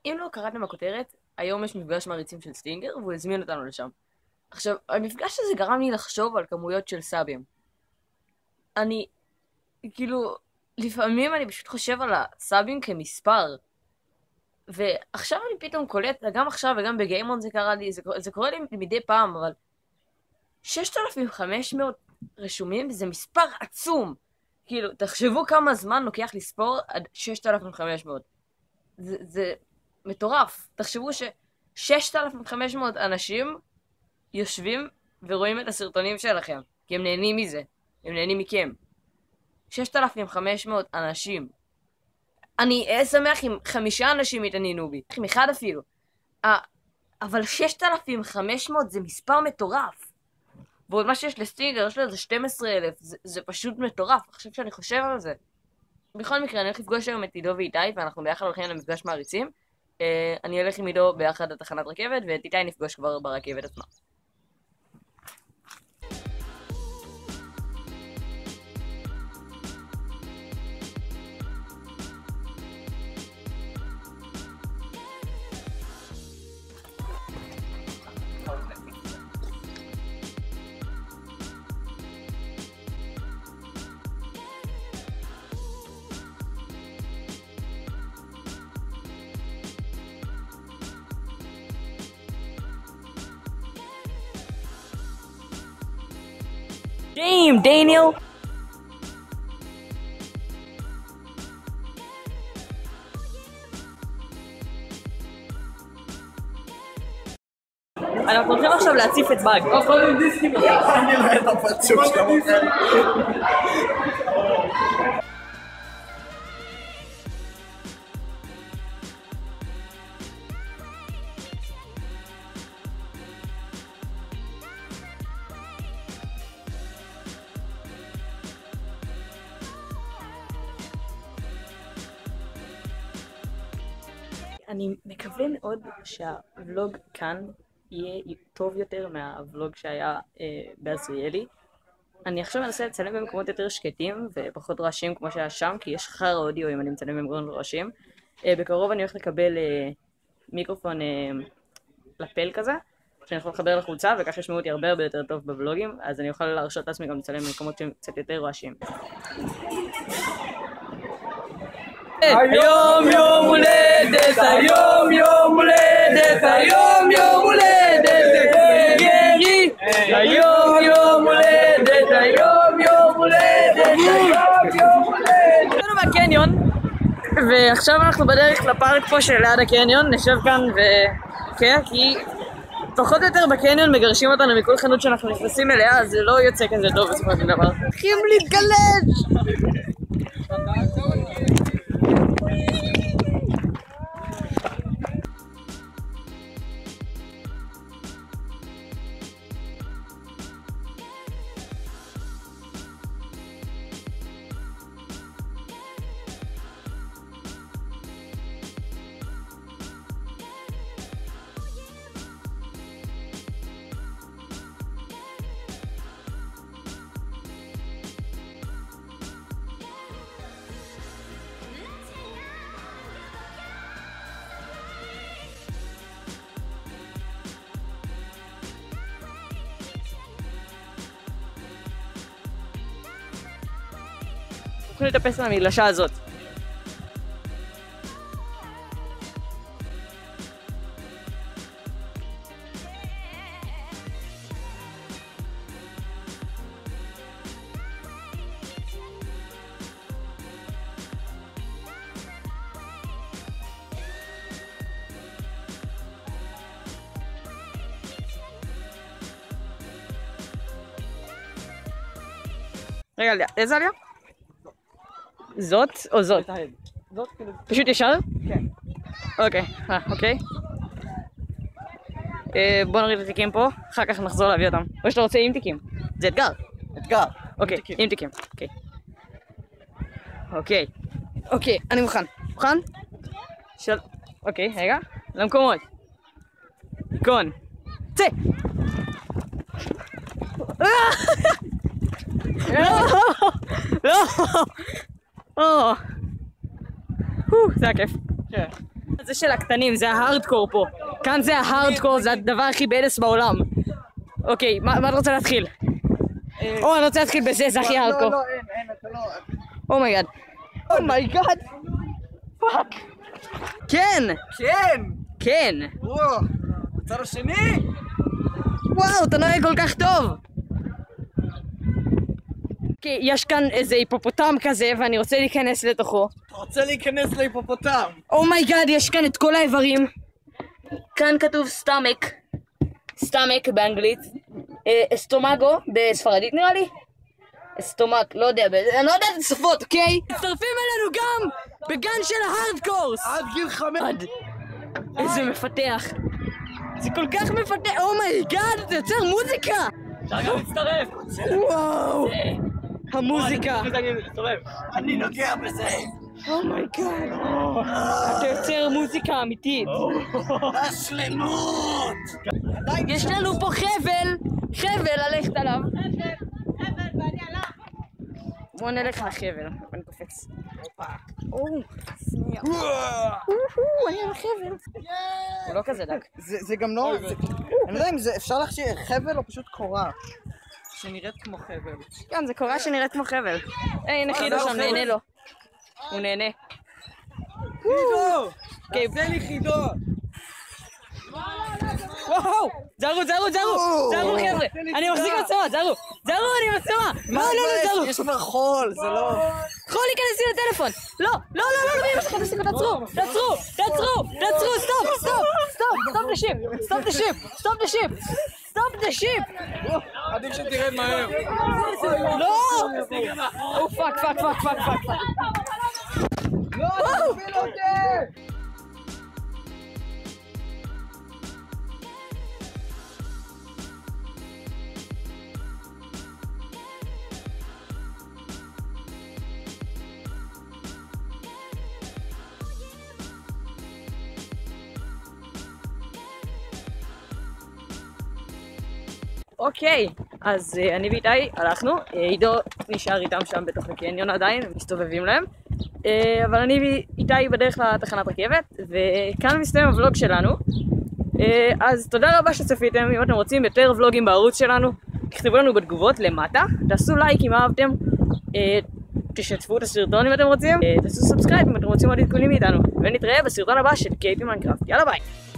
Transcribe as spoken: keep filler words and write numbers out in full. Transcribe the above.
אם לא קראתם בכותרת, היום יש מפגש מעריצים של סטינגר, והוא הזמין אותנו לשם. עכשיו, המפגש הזה גרם לי לחשוב על כמויות של סאבים. אני, כאילו, לפעמים אני פשוט חושב על הסאבים כמספר. ועכשיו אני פתאום קולט, גם עכשיו וגם בגיימון זה קרה לי, זה, זה קורה לי מדי פעם, אבל ששת אלפים וחמש מאות רשומים זה מספר עצום. כאילו, תחשבו כמה זמן לוקח לספור עד ששת אלפים וחמש מאות. זה, זה מטורף. תחשבו ש-ששת אלפים וחמש מאות אנשים יושבים ורואים את הסרטונים שלכם, כי הם נהנים מזה. הם נהנים מכם. ששת אלפים וחמש מאות אנשים. אני אהיה שמח אם חמישה אנשים יתעניינו בי. עם אחד אפילו. אבל ששת אלפים וחמש מאות זה מספר מטורף. ועוד מה שיש לסטינגר, יש לו איזה שנים עשר אלף. זה, זה פשוט מטורף. עכשיו שאני חושב על זה. בכל מקרה, אני הולך לפגוש היום את עידו ואיתי, ואנחנו ביחד הולכים למפגש מעריצים. אני הולך עם עידו ביחד לתחנת רכבת, ואת איתי נפגוש כבר ברכבת עצמה. Damn, Daniel! אנחנו הולכים עכשיו להציף את באג. אני רואה את הפרצוף שאתה מוכר. אני מקווה מאוד שהוולוג כאן יהיה טוב יותר מהוולוג שהיה אה, בעזריאלי. אני עכשיו מנסה לצלם במקומות יותר שקטים ופחות רעשים כמו שהיה שם, כי יש חר אודיו אם אני מצלם במקומות רעשים. אה, בקרוב אני הולך לקבל אה, מיקרופון אה, לפל כזה, שאני יכול לחבר לחולצה, וכך ישמעו אותי הרבה הרבה יותר טוב בוולוגים, אז אני אוכל להרשות לעצמי גם לצלם במקומות שהם קצת יותר רעשים. היום יום הולדת, היום יום הולדת, היום יום הולדת, גרי, היום יום הולדת, היום יום הולדת, היום יום הולדת. אנחנו בקניון, ועכשיו אנחנו בדרך לפארק פה של ליד הקניון, נשב כאן ו... כן, כי פחות או יותר בקניון מגרשים אותנו מכל חנות שאנחנו נכנסים אליה, אז זה לא יוצא כזה טוב בסופו של דבר. צריכים להתגלש! אנחנו נטפס על המגלשה הזאת. רגע, איזה עליה? זאת או זאת? זאת כאילו... פשוט ישר? כן. אוקיי, אה, אוקיי. בוא נוריד את התיקים פה, אחר כך נחזור להביא אותם. או שאתה רוצה עם תיקים? זה אתגר. אתגר. אוקיי, עם תיקים. אוקיי. אוקיי. אוקיי, אני מוכן. מוכן? של... אוקיי, רגע. למקומות. קון. צא! לא! לא! זה היה כיף. זה של הקטנים, זה ההארדקור פה. כאן זה ההארדקור, זה הדבר הכי בדס בעולם. אוקיי, מה אתה רוצה להתחיל? או, אני רוצה להתחיל בזה, זה הכי הארדקור. לא, לא, אין, אין, אתה לא... אומייגאד. אומייגאד. פאק. כן. כן! כן. וואו, הצד השני? וואו, אתה נראה כל כך טוב. כי יש כאן איזה היפופוטם כזה ואני רוצה להיכנס לתוכו. אתה רוצה להיכנס להיפופוטם? אומייגאד, יש כאן את כל האיברים. כאן כתוב סטאמק. סטאמק באנגלית. אסטומגו בספרדית נראה לי. אסטומק, לא יודע, אני לא יודע את השפות, אוקיי? מצטרפים אלינו גם בגן של ההארדקורס. עד גיל חמש. עד. איזה מפתח. זה כל כך מפתח. אומייגאד, אתה יוצר מוזיקה. אפשר גם להצטרף. וואו. המוזיקה. אני נוגע בזה. אומייגאד. אתה יוצר מוזיקה אמיתית. השלמות! יש לנו פה חבל. חבל ללכת עליו. חבל, ואני עליו. בוא נלך לחבל. אני קופץ. או, שנייה. אני על החבל. הוא לא כזה דק. זה גם לא... אני לא יודע אם זה אפשר להכשיר חבל או פשוט קורה שנראית כמו חבל. כן, זה קורה שנראית כמו חבל. היי, הנה חידו שם, נהנה לו. הוא נהנה. חידו! תעשה לי חידו! וואו! זרו, זרו, זרו! זרו חבר'ה! אני מחזיק מצלמה, זרו! זרו, אני מצלמה! לא, לא, לא, זרו! יש כבר חול, זה לא... יכול להיכנס לי לטלפון! לא, לא, לא, לא, לא, תפסיקו, תפסיקו, תעצרו! תעצרו! תעצרו! תעצרו! סטופ! סטופ! סטופ! סטופ דה שיפ! סטופ דה שיפ! סטופ דה שיפ! סטופ דה שיפ! עדיף שתרד מהר. לא! או פאק, פאק, פאק, פאק, פאק, פאק. לא, תפיל אותי! אוקיי, אז uh, אני ואיתי הלכנו, uh, עידו נשאר איתם שם בתוך הקניון עדיין, הם מסתובבים להם, uh, אבל אני ואיתי בדרך לתחנת רכבת, וכאן מסתיים הוולוג שלנו. uh, אז תודה רבה שצפיתם. אם אתם רוצים יותר ולוגים בערוץ שלנו, תכתבו לנו בתגובות למטה, תעשו לייק אם אהבתם, uh, תשתפו את הסרטון אם אתם רוצים, uh, תעשו סאבסקרייב אם אתם רוצים עוד עדכונים מאיתנו, ונתראה בסרטון הבא של קייפי מיינקראפט. יאללה ביי!